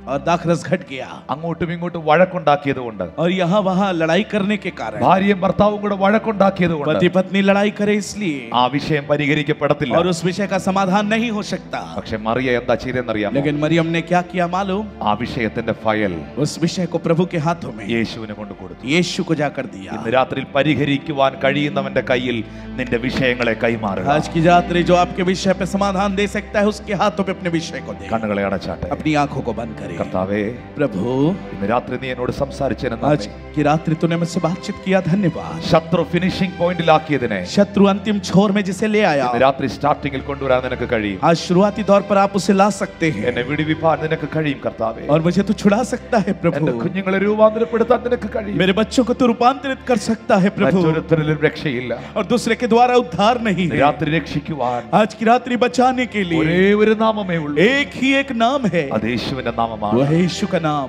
और दाखरस घट गया
അങ്ങോട്ടും ഇങ്ങോട്ടും വഴക്കുണ്ടാക്കിയത് കൊണ്ട്,
और यहाँ वहाँ लड़ाई करने के कारण
ഭാര്യയും ഭർത്താവും കൂടെ വഴക്കുണ്ടാക്കിയത് കൊണ്ട്
पति पत्नी लड़ाई करे इसलिए
ആ വിഷയം പരിഹരിക്കപ്പെടത്തില്ല.
और उस विषय का समाधान नहीं हो सकता।
പക്ഷെ മറിയ എന്താ ചെയ്തെന്നറിയാമോ?
लेकिन मरियम ने क्या किया मालूम?
ആ വിഷയത്തിന്റെ ഫയൽ
उस विषय को प्रभु के हाथों में
യേശുവിന് കൊണ്ട് കൊടുത്തു.
यीशु को जाकर दिया।
ഇന്ന് രാത്രിയിൽ പരിഹരിക്കുവാൻ കഴിയുന്നവന്റെ കയ്യിൽ നിന്റെ വിഷയങ്ങളെ കൈമാറുക.
आज की रात्रि जो आपके विषय पे समाधान दे सकता है उसके हाथों पे अपने विषय को दे।
കണ്ണുകളെ അടച്ചാട്ടെ.
अपनी आंखों को बंद करें।
കർത്താവേ,
प्रभु
ഇന്ന് രാത്രി നീ എന്നോട് സംസാരിച്ചതിന്
आज
നന്ദി.
की रात्रि तूने मुझसे बातचीत किया, धन्यवाद।
ശത്രു ഫിനിഷിംഗ് പോയിന്റിലാക്കിയതിനെ
शत्रु अंतिम छोर में जिसे ले आया,
ഇന്ന് രാത്രി സ്റ്റാർട്ടിങ്ങിൽ കൊണ്ടുവരാൻ നിനക്ക് കഴിയും.
आज शुरुआती दौर पर आप उसे ला सकते हैं
എന്നെ വിടുവിപ്പാൻ നിനക്ക് കഴിയും കർത്താവേ.
और मुझे तू छुड़ा सकता है
എന്റെ
प्रभु।
കുഞ്ഞുങ്ങളെ രൂപാന്തരപ്പെടുത്താൻ നിനക്ക് കഴിയും.
मेरे बच्चों को तू रूपांतरित कर सकता है प्रभु,
മറ്റൊരുത്തരിലും രക്ഷയില്ല.
और दूसरे के द्वारा उद्धार नहीं है।
രാത്രി രക്ഷിക്കുവാൻ
आज की रात्रि बचाने के लिए
ഒരേ ഒരു നാമമേ ഉള്ളൂ.
एक ही एक नाम है,
അത് യേശുവിന്റെ
वो
നാമമാണ്.
है यीशु का नाम।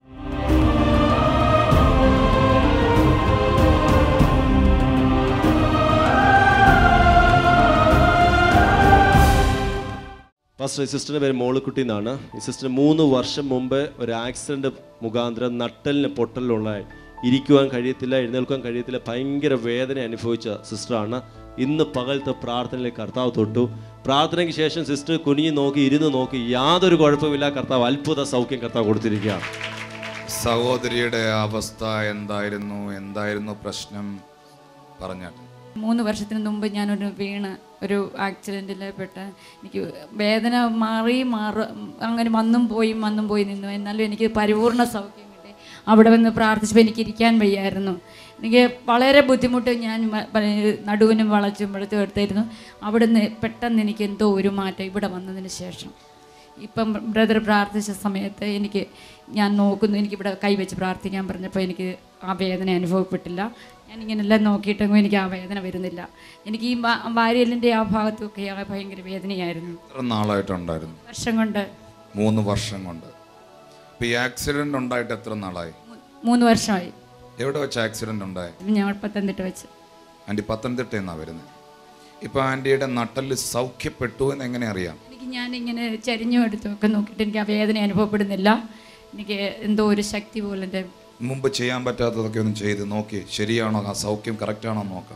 ഫസ്റ്റ് ഈ സിസ്റ്ററിൻ്റെ പേര് മോളിക്കുട്ടി എന്നാണ്. ഈ സിസ്റ്റർ 3 വർഷം മുമ്പ് ഒരു ആക്സിഡൻറ്റ് മുഖാന്തരം നട്ടലിന് പൊട്ടലുണ്ടായി. ഇരിക്കുവാൻ കഴിയത്തില്ല, എഴുന്നേൽക്കാൻ കഴിയത്തില്ല, ഭയങ്കര വേദന അനുഭവിച്ച സിസ്റ്ററാണ്. ഇന്ന് പകലത്തെ പ്രാർത്ഥനയിൽ കർത്താവ് തൊട്ടു. പ്രാർത്ഥനയ്ക്ക് ശേഷം സിസ്റ്റർ കുനിഞ്ഞ് നോക്കി, ഇരുന്ന് നോക്കി, യാതൊരു കുഴപ്പമില്ല. കർത്താവ് അത്ഭുത സൗഖ്യം കർത്താവ് കൊടുത്തിരിക്കുകയാണ്.
സഹോദരിയുടെ അവസ്ഥ എന്തായിരുന്നു പ്രശ്നം പറഞ്ഞാട്ടെ.
3 വർഷത്തിന് മുമ്പ് ഞാനൊരു വീണ് ഒരു ആക്സിഡൻറ്റിൽ പെട്ട് എനിക്ക് വേദന അങ്ങനെ വന്നും പോയി നിന്നു. എന്നാലും എനിക്ക് പരിപൂർണ്ണ സൗഖ്യം കിട്ടി. അവിടെ വന്ന് പ്രാർത്ഥിച്ചപ്പോൾ എനിക്ക് ഇരിക്കാൻ വയ്യായിരുന്നു. എനിക്ക് വളരെ ബുദ്ധിമുട്ട്. ഞാൻ നടുവിനും വളച്ചും എടുത്തായിരുന്നു. അവിടുന്ന് പെട്ടെന്ന് എനിക്ക് എന്തോ ഒരു മാറ്റം ഇവിടെ വന്നതിന് ശേഷം. ഇപ്പം ബ്രദർ പ്രാർത്ഥിച്ച സമയത്ത് ഞാൻ നോക്കുന്നു, എനിക്കിവിടെ കൈവച്ച് പ്രാർത്ഥിക്കാൻ പറഞ്ഞപ്പോൾ എനിക്ക് ആ വേദന അനുഭവപ്പെട്ടില്ല. ഞാനിങ്ങനെല്ലാം നോക്കിയിട്ടെങ്കിലും എനിക്ക് ആ വേദന വരുന്നില്ല. എനിക്ക് ഈ വാരിയലിൻ്റെ ആ ഭാഗത്തൊക്കെ ഭയങ്കര വേദനയായിരുന്നു.
എത്ര നാളായിട്ടുണ്ടായിരുന്നു?
വർഷം കൊണ്ട്.
3 വർഷം കൊണ്ട്. ഈ ആക്സിഡന്റ് ഉണ്ടായിട്ട് എത്ര നാളായി?
3 വർഷമായി.
എവിടെ വെച്ച് ആക്സിഡന്റ് ഉണ്ടായി?
ഞങ്ങൾ പത്തനംതിട്ട വെച്ച്.
ആൻറ്റി പത്തനംതിട്ടയിൽ നിന്നാണ് വരുന്നത്. ഇപ്പോൾ ആൻറ്റിയുടെ നട്ടല് സൗഖ്യപ്പെട്ടു എന്ന് എങ്ങനെ അറിയാം?
ഞാനിങ്ങനെ ചരിഞ്ഞും എടുത്തൊക്കെ നോക്കിയിട്ട് എനിക്ക് ആ വേദന അനുഭവപ്പെടുന്നില്ല. എനിക്ക് എന്തോ ഒരു ശക്തി പോലെ എൻ്റെ
മുമ്പ് ചെയ്യാൻ പറ്റാത്തതൊക്കെ ഒന്ന് ചെയ്ത് നോക്കി, ശരിയാണോ, ആ സൗഖ്യം കറക്റ്റാണോ നോക്കാം.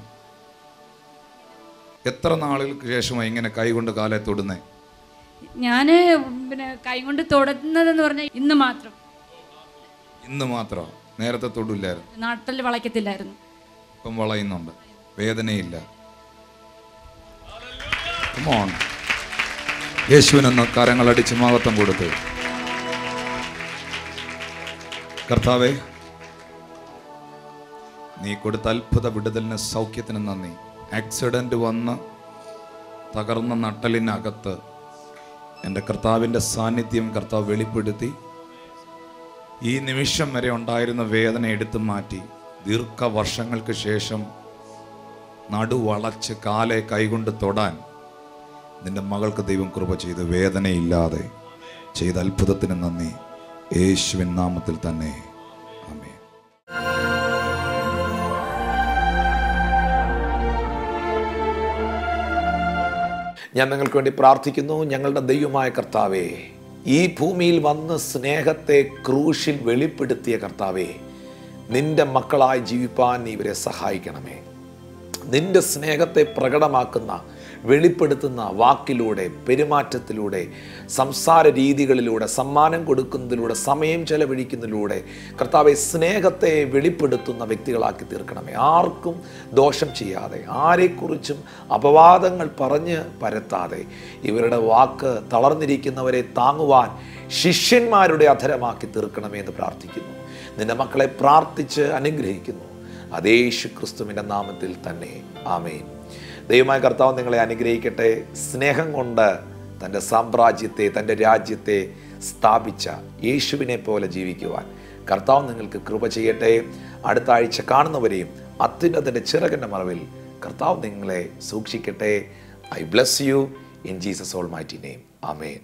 എത്ര നാളുകൾക്ക് ശേഷമാണ് ഇങ്ങനെ കൈകൊണ്ട് കാലെ തൊടുന്നേ?
ഞാൻ കൈകൊണ്ട് തൊടുന്നതെന്ന് പറഞ്ഞാൽ ഇന്ന് മാത്രം.
ഇന്ന് മാത്രം? നേരത്തെ തൊടില്ലായിരുന്നു?
നാട്ടിൽ വളയ്ക്കത്തില്ലായിരുന്നു.
ഇപ്പം വളയുന്നുണ്ട്, വേദനയില്ല. യേശുവിനൊന്ന് കരങ്ങളടിച്ച് മഹത്വം കൊടുത്ത്. കർത്താവേ, നീ കൊടുത്ത അത്ഭുത വിടുതലിന് സൗഖ്യത്തിന് നന്ദി. ആക്സിഡന്റ് വന്ന് തകർന്ന നട്ടലിനകത്ത് എൻ്റെ കർത്താവിൻ്റെ സാന്നിധ്യം കർത്താവ് വെളിപ്പെടുത്തി ഈ നിമിഷം വരെ ഉണ്ടായിരുന്ന വേദന എടുത്തു മാറ്റി. ദീർഘവർഷങ്ങൾക്ക് ശേഷം നടുവളച്ച് കാലെ കൈകൊണ്ട് തൊടാൻ നിന്റെ മകൾക്ക് ദൈവം കൃപ ചെയ്ത് വേദനയില്ലാതെ ചെയ്ത അത്ഭുതത്തിന് നന്ദി. യേശുവിൻ നാമത്തിൽ തന്നെ ആമേൻ. ഞാൻ നിങ്ങൾക്ക് വേണ്ടി പ്രാർത്ഥിക്കുന്നു. ഞങ്ങളുടെ ദൈവമായ കർത്താവേ, ഈ ഭൂമിയിൽ വന്ന് സ്നേഹത്തെ ക്രൂശിൽ വെളിപ്പെടുത്തിയ കർത്താവേ, നിന്റെ മക്കളായി ജീവിപ്പാൻ നീ ഇവരെ സഹായിക്കണമേ. നിന്റെ സ്നേഹത്തെ പ്രകടമാക്കുന്ന, വെളിപ്പെടുത്തുന്ന വാക്കിലൂടെ, പെരുമാറ്റത്തിലൂടെ, സംസാര രീതികളിലൂടെ, സമ്മാനം കൊടുക്കുന്നതിലൂടെ, സമയം ചെലവഴിക്കുന്നതിലൂടെ കർത്താവെ സ്നേഹത്തെ വെളിപ്പെടുത്തുന്ന വ്യക്തികളാക്കി തീർക്കണമേ. ആർക്കും ദോഷം ചെയ്യാതെ, ആരെക്കുറിച്ചും അപവാദങ്ങൾ പറഞ്ഞ് പരത്താതെ, ഇവരുടെ വാക്ക് തളർന്നിരിക്കുന്നവരെ താങ്ങുവാൻ ശിഷ്യന്മാരുടെ അധരമാക്കി തീർക്കണമേ എന്ന് പ്രാർത്ഥിക്കുന്നു. നിന്റെ മക്കളെ പ്രാർത്ഥിച്ച് അനുഗ്രഹിക്കുന്നു. അതേ യേശു ക്രിസ്തുവിൻ്റെ നാമത്തിൽ തന്നെ ആമേൻ. ദൈവമായ കർത്താവ് നിങ്ങളെ അനുഗ്രഹിക്കട്ടെ. സ്നേഹം കൊണ്ട് തൻ്റെ സാമ്രാജ്യത്തെ, തൻ്റെ രാജ്യത്തെ സ്ഥാപിച്ച യേശുവിനെ പോലെ ജീവിക്കുവാൻ കർത്താവ് നിങ്ങൾക്ക് കൃപ ചെയ്യട്ടെ. അടുത്ത ആഴ്ച കാണുന്നവരെയും അത്യുന്നതൻ്റെ ചിറകിൻ്റെ മറവിൽ കർത്താവ് നിങ്ങളെ സൂക്ഷിക്കട്ടെ. I bless you in Jesus almighty name. Amen.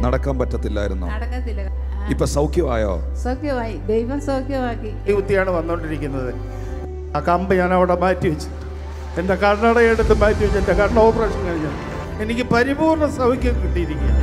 നടക്കാൻ പറ്റത്തില്ലായിരുന്നോ?
നടക്കത്തില്ല.
ഇപ്പൊ സൗഖ്യമായോ?
സൗഖ്യമായി, ദൈവം സൗഖ്യമാക്കി.
ഈ കുത്തിയാണ് വന്നുകൊണ്ടിരിക്കുന്നത്. ആ കമ്പ് ഞാൻ അവിടെ മാറ്റി വെച്ചു, എൻ്റെ കണ്ണടയെടുത്ത് മാറ്റി വെച്ച് എൻ്റെ കണ്ണ് ഓപ്പറേഷൻ കഴിഞ്ഞു. എനിക്ക് പരിപൂർണ്ണ സൗഖ്യം കിട്ടിയിരിക്കുകയാണ്.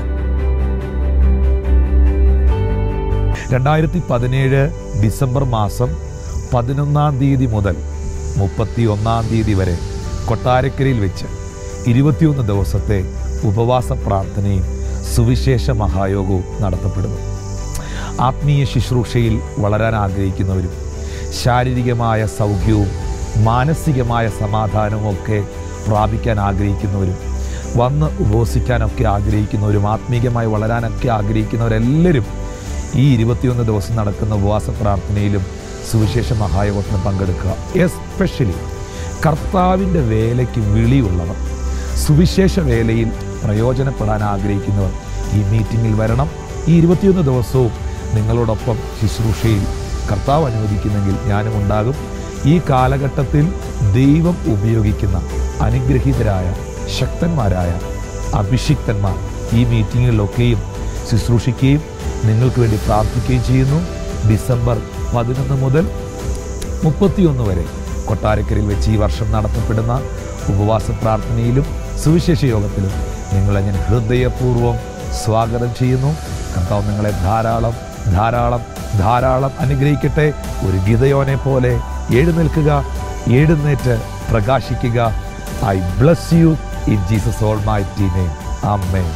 2017 ഡിസംബർ മാസം 11-ാം തീയതി മുതൽ 31-ാം തീയതി വരെ കൊട്ടാരക്കരയിൽ വെച്ച് 21 ദിവസത്തെ ഉപവാസ പ്രാർത്ഥനയും സുവിശേഷ മഹായോഗവും നടത്തപ്പെടുന്നു. ആത്മീയ ശുശ്രൂഷയിൽ വളരാൻ ആഗ്രഹിക്കുന്നവരും ശാരീരികമായ സൗഖ്യവും മാനസികമായ സമാധാനവും ഒക്കെ പ്രാപിക്കാൻ ആഗ്രഹിക്കുന്നവരും വന്ന് ഉപവസിക്കാനൊക്കെ ആഗ്രഹിക്കുന്നവരും ആത്മീയമായി വളരാനൊക്കെ ആഗ്രഹിക്കുന്നവരെല്ലാവരും ഈ 21 ദിവസം നടക്കുന്ന ഉപവാസ പ്രാർത്ഥനയിലും സുവിശേഷ മഹായോഗത്തിന് പങ്കെടുക്കുക. എസ്പെഷ്യലി കർത്താവിൻ്റെ വേലയ്ക്ക് വിളിയുള്ളവർ, സുവിശേഷ വേലയിൽ പ്രയോജനപ്പെടാൻ ആഗ്രഹിക്കുന്നവർ ഈ മീറ്റിങ്ങിൽ വരണം. ഈ 21 ദിവസവും നിങ്ങളോടൊപ്പം ശുശ്രൂഷയിൽ കർത്താവ് അനുവദിക്കുന്നെങ്കിൽ ഞാനും ഉണ്ടാകും. ഈ കാലഘട്ടത്തിൽ ദൈവം ഉപയോഗിക്കുന്ന അനുഗ്രഹീതരായ ശക്തന്മാരായ അഭിഷിക്തന്മാർ ഈ മീറ്റിങ്ങുകളിലൊക്കെയും ശുശ്രൂഷിക്കുകയും നിങ്ങൾക്ക് വേണ്ടി പ്രാർത്ഥിക്കുകയും ചെയ്യുന്നു. ഡിസംബർ 11 മുതൽ 31 വരെ കൊട്ടാരക്കരയിൽ വെച്ച് ഈ വർഷം നടത്തപ്പെടുന്ന ഉപവാസ പ്രാർത്ഥനയിലും സുവിശേഷ യോഗത്തിലും നിങ്ങളെ ഞാൻ ഹൃദയപൂർവ്വം സ്വാഗതം ചെയ്യുന്നു. കർത്താവ് നിങ്ങളെ ധാരാളം ധാരാളം ധാരാളം അനുഗ്രഹിക്കട്ടെ. ഒരു ഗിദയോനെ പോലെ എഴുന്നേൽക്കുക, എഴുന്നേറ്റ് പ്രകാശിക്കുക. I bless you in Jesus almighty name. Amen.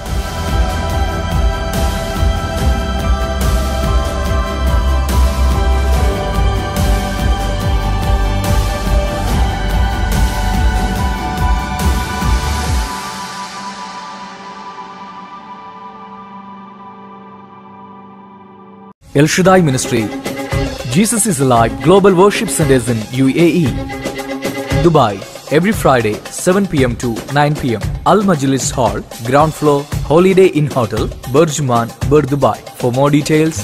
El Shaddai Ministry, Jesus is Alive Global Worship Centers in UAE, Dubai, every Friday 7 p.m. to 9 p.m. Al Majlis Hall, ground floor, Holiday Inn Hotel, Burjuman, Bur Dubai. For more details,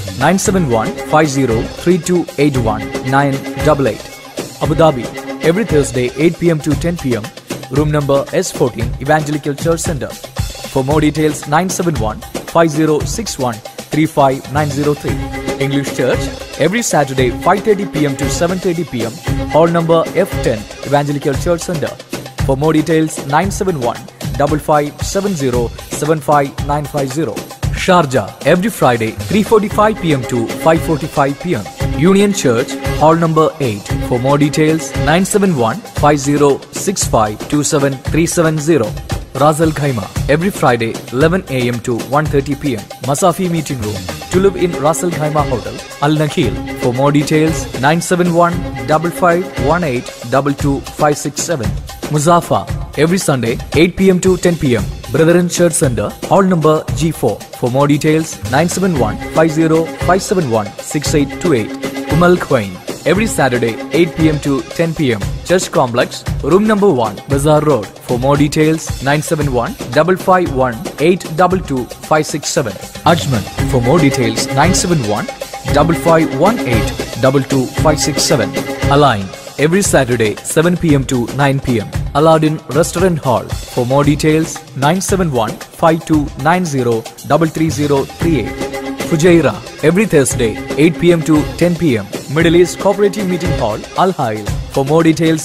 971-503281 988. Abu Dhabi, every Thursday 8 p.m. to 10 p.m. Room number S14, Evangelical Church Center. For more details, 971-5061-35903. English Church, every Saturday 5:30 p.m. to 7:30 p.m. Hall number F10, Evangelical Church Center. For more details, 971-5570-75950. Sharjah, every Friday 3:45 p.m. to 5:45 p.m. Union Church, Hall number 8. For more details, 971-5065-27370. Ras Al Khaimah, every Friday 11 a.m. to 1:30 p.m. Masafi Meeting Room, to live in Ras Al Khaimah Hotel, Al Nakhil. For more details, 971-5518-22567. Muzaffar, every Sunday 8 p.m. to 10 p.m. Brethren Church Center, Hall number G4. For more details, 971-50571-6828. Umal Quain, every Saturday 8 p.m. to 10 p.m. Church Complex, room number 1, Bazaar Road. For more details, 971-551-822-567. Ajman. For more details, 971-5518-22567. Align, every Saturday 7 p.m. to 9 p.m. Aladdin Restaurant Hall. For more details, 971-5290-33038. Fujairah, every Thursday 8 p.m. to 10 p.m. Middle East Cooperative Meeting Hall, Al Hail. For more details,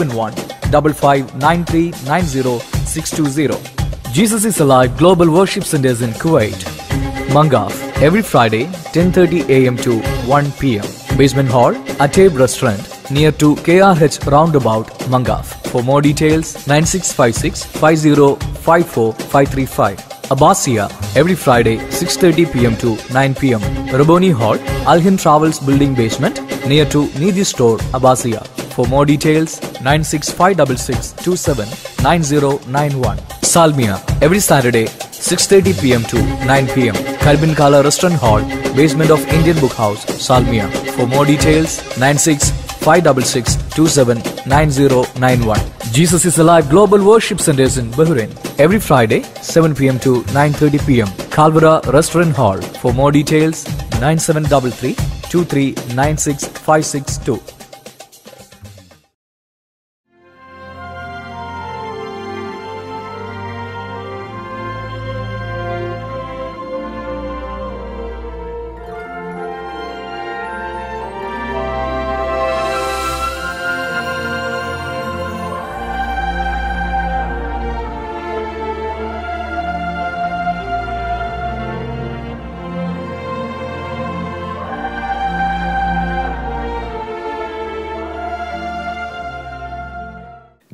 971-559390-620. Jesus is Alive Global Worship Centers in Kuwait, Mangaf, every Friday 10:30 a.m. to 1 p.m. Basement Hall, Ateb Restaurant, near to KRH Roundabout, Mangaf. For more details, 9656-5054535. Abbasia, every Friday 6:30 p.m. to 9 p.m. Raboni Hall, Al-Hind Travels Building Basement, near to Nidhi Store, Abbasia. For more details, 96566279091. Salmia, every Saturday 6:30 p.m. to 9 p.m. Karbin Kala Restaurant Hall, basement of Indian Book House, Salmia. For more details, 9656279091. Jesus is Alive Global Worship Centers in Bahrain, every Friday 7 p.m. to 9:30 p.m. Kalvara Restaurant Hall. For more details, 9733239656.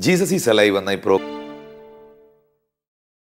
Jesus is alive എന്ന ഈ